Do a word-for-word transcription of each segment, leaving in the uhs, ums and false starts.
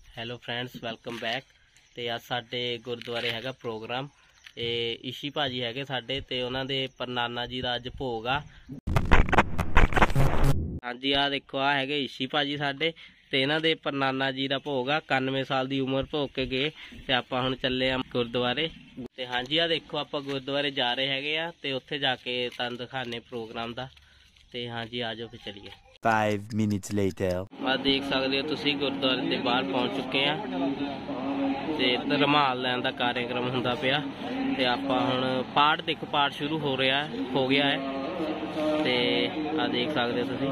Hello friends, welcome back. ਤੇ ਅੱਜ ਸਾਡੇ ਗੁਰਦੁਆਰੇ ਹੈਗਾ ਪ੍ਰੋਗਰਾਮ। ਇਹ ਇਸ਼ੀ ਭਾਜੀ ਹੈਗੇ ਸਾਡੇ, ਤੇ ਉਹਨਾਂ ਦੇ ਪਰਨਾਨਾ ਜੀ ਦਾ ਅੱਜ ਭੋਗ ਆ। ਹਾਂਜੀ, ਆ ਦੇਖੋ, ਆ ਹੈਗੇ ਇਸ਼ੀ ਭਾਜੀ ਸਾਡੇ, ਤੇ ਇਹਨਾਂ ਦੇ ਪਰਨਾਨਾ ਜੀ ਦਾ ਭੋਗ ਆ। ਇਕਾਨਵੇਂ ਸਾਲ ਦੀ ਉਮਰ ਭੋਗ ਕੇ ਗਏ, ਤੇ ਆਪਾਂ ਹੁਣ ਚੱਲੇ ਆ ਗੁਰਦੁਆਰੇ। ਤੇ ਹਾਂਜੀ, ਆ ਦੇਖੋ, ਆਪਾਂ ਗੁਰਦੁਆਰੇ ਜਾ ਰਹੇ ਹੈਗੇ ਆ, ਤੇ ਉੱਥੇ ਜਾ ਕੇ ਤੁਹਾਨੂੰ ਦਿਖਾਣੇ ਪ੍ਰੋਗਰਾਮ ਦਾ। ਤੇ ਹਾਂਜੀ, ਆ ਜਾਓ ਫਿਰ ਚੱਲੀਏ। Five minutes later. ਆ ਦੇਖ ਸਕਦੇ ਹੋ ਤੁਸੀਂ, ਗੁਰਦੁਆਰੇ ਦੇ ਬਾਹਰ ਪਹੁੰਚ ਚੁੱਕੇ ਆ, ਤੇ ਇੱਧਰ ਰੁਮਾਲ ਲੈਣ ਦਾ ਕਾਰਿਆਕਰਮ ਹੁੰਦਾ ਪਿਆ। ਤੇ ਆਪਾਂ ਹੁਣ ਪਾਠ ਦੇਖੋ, ਪਾਠ ਸ਼ੁਰੂ ਹੋ ਰਿਹਾ ਹੋ ਗਿਆ ਹੈ। ਤੇ ਆ ਦੇਖ ਸਕਦੇ ਹੋ ਤੁਸੀਂ।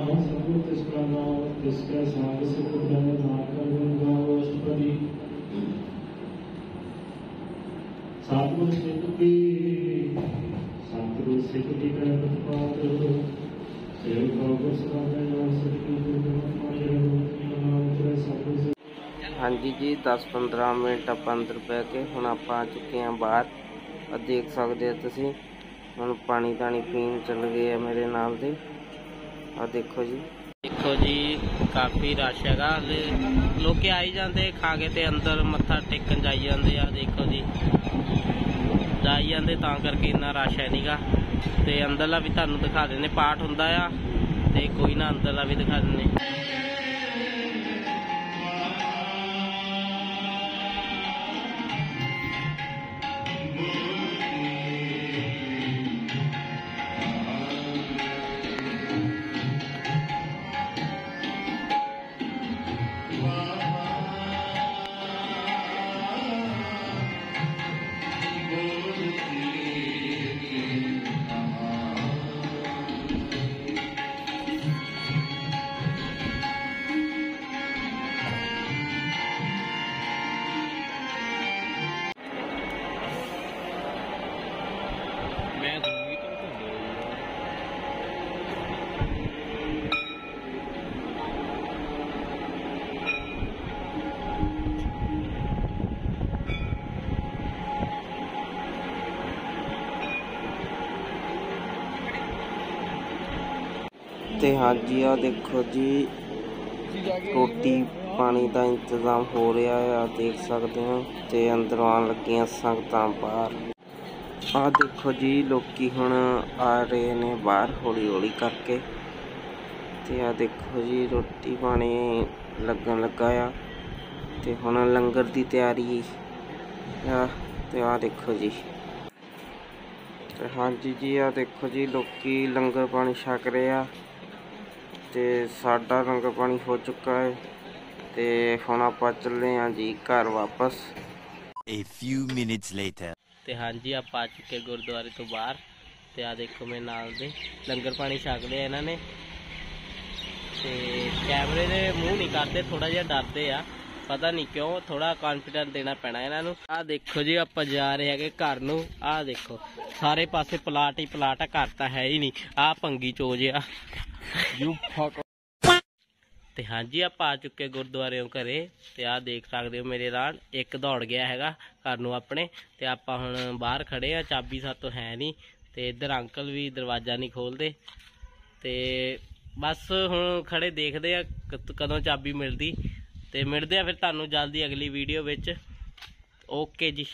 ਸਤਿਗੁਰ ਸਿੱਖ ਕੀ ਸਤਿਗੁਰ ਸਿੱਖ ਕੀ ਕਰਤ ਪਾਤ ਸੇਵ ਕੋ ਸਦਾ ਨਾਮ ਸਤਿ ਹਾਂਜੀ ਜੀ, ਦਸ ਪੰਦਰਾਂ ਮਿੰਟ ਆਪਾਂ ਅੰਦਰ ਬਹਿ ਕੇ ਹੁਣ ਆਪਾਂ ਆ ਚੁੱਕੇ ਹਾਂ ਬਾਹਰ। ਆ ਦੇਖ ਸਕਦੇ ਹੋ ਤੁਸੀਂ, ਹੁਣ ਪਾਣੀ ਤਾਣੀ ਪੀਣ ਚੱਲ ਗਏ ਆ ਮੇਰੇ ਨਾਲ ਦੇ। ਆ ਦੇਖੋ ਜੀ, ਦੇਖੋ ਜੀ, ਕਾਫੀ ਰਸ਼ ਹੈਗਾ। ਲੋਕ ਆਈ ਜਾਂਦੇ ਖਾ ਕੇ, ਤੇ ਅੰਦਰ ਮੱਥਾ ਟੇਕਣ ਜਾਈ ਜਾਂਦੇ ਆ। ਦੇਖੋ ਜੀ, ਜਾਈ ਜਾਂਦੇ, ਤਾਂ ਕਰਕੇ ਇੰਨਾ ਰਸ਼ ਹੈ ਨੀਗਾ। ਤੇ ਅੰਦਰਲਾ ਵੀ ਤੁਹਾਨੂੰ ਦਿਖਾ ਦਿੰਦੇ, ਪਾਠ ਹੁੰਦਾ ਆ, ਤੇ ਕੋਈ ਨਾ ਅੰਦਰਲਾ ਵੀ ਦਿਖਾ ਦਿੰਦੇ। ਤੇ ਹਾਂਜੀ, ਆ ਦੇਖੋ ਜੀ, ਰੋਟੀ ਪਾਣੀ ਦਾ ਇੰਤਜ਼ਾਮ ਹੋ ਰਿਹਾ ਆ, ਦੇਖ ਸਕਦੇ ਹੋ। ਤੇ ਅੰਦਰੋਂ ਆਉਣ ਲੱਗੀਆਂ ਸੰਗਤਾਂ ਬਾਹਰ। ਆ ਦੇਖੋ ਜੀ, ਲੋਕੀ ਹੁਣ ਆ ਰਹੇ ਨੇ ਬਾਹਰ ਹੌਲੀ ਹੌਲੀ ਕਰਕੇ। ਤੇ ਆ ਦੇਖੋ ਜੀ, ਰੋਟੀ ਪਾਣੀ ਲੱਗਣ ਲੱਗਾ ਆ, ਤੇ ਹੁਣ ਲੰਗਰ ਦੀ ਤਿਆਰੀ ਆ। ਤੇ ਆ ਦੇਖੋ ਜੀ, ਤੇ ਹਾਂਜੀ ਜੀ, ਆ ਦੇਖੋ ਜੀ, ਲੋਕੀ ਲੰਗਰ ਪਾਣੀ ਛਕ ਰਹੇ ਆ। ਤੇ ਸਾਡਾ ਲੰਗਰ ਪਾਣੀ ਹੋ ਚੁੱਕਾ ਹੈ, ਤੇ ਹੁਣ ਆਪਾਂ ਚੱਲੇ ਹਾਂ ਜੀ ਘਰ ਵਾਪਸ। A few minutes later. ਤੇ ਹਾਂਜੀ, ਆਪਾਂ ਆ ਚੁੱਕੇ ਗੁਰਦੁਆਰੇ ਤੋਂ ਬਾਹਰ। ਤੇ ਆ ਦੇਖੋ, ਮੇਰੇ ਨਾਲ ਦੇ ਲੰਗਰ ਪਾਣੀ ਛਕ ਲਿਆ ਇਹਨਾਂ ਨੇ। ਤੇ ਕੈਮਰੇ ਦੇ ਮੂੰਹ ਨਹੀਂ ਕਰਦੇ, ਥੋੜਾ ਜਿਹਾ ਡਰਦੇ ਆ, ਪਤਾ ਨਹੀਂ ਕਿਉਂ। ਥੋੜਾ ਕੌਨਫੀਡੈਂਸ ਦੇਣਾ ਪੈਣਾ ਇਹਨਾਂ ਨੂੰ। ਆਹ ਦੇਖੋ ਜੀ, ਆਪਾਂ ਜਾ ਰਹੇ ਹੈਗੇ ਘਰ ਨੂੰ। ਆਹ ਦੇਖੋ, ਸਾਰੇ ਪਾਸੇ ਪਲਾਟ ਹੀ ਪਲਾਟ ਆ, ਘਰ ਤਾਂ ਹੈ ਹੀ ਨਹੀਂ। ਆਹ ਭੰਗੀ ਚੋਜ ਆ। ਤੇ ਹਾਂਜੀ, ਆਪਾਂ ਆ ਚੁੱਕੇ ਗੁਰਦੁਆਰਿਓਂ ਘਰੇ। ਤੇ ਆਹ ਦੇਖ ਸਕਦੇ ਹੋ, ਮੇਰੇ ਨਾਲ ਇੱਕ ਦੌੜ ਗਿਆ ਹੈਗਾ ਘਰ ਨੂੰ ਆਪਣੇ। ਤੇ ਆਪਾਂ ਹੁਣ ਬਾਹਰ ਖੜੇ ਆ, ਚਾਬੀ ਸਾਤੋਂ ਹੈ ਨਹੀਂ। ਤੇ ਇੱਧਰ ਅੰਕਲ ਵੀ ਦਰਵਾਜ਼ਾ ਨਹੀਂ ਖੋਲਦੇ। ਤੇ ਬਸ ਹੁਣ ਖੜੇ ਦੇਖਦੇ ਆ ਕਦੋਂ ਚਾਬੀ ਮਿਲਦੀ। ਤੇ ਮਿਲਦੇ ਆ ਫਿਰ ਤੁਹਾਨੂੰ ਜਲਦੀ ਅਗਲੀ ਵੀਡੀਓ ਵਿੱਚ। ਓਕੇ ਜੀ।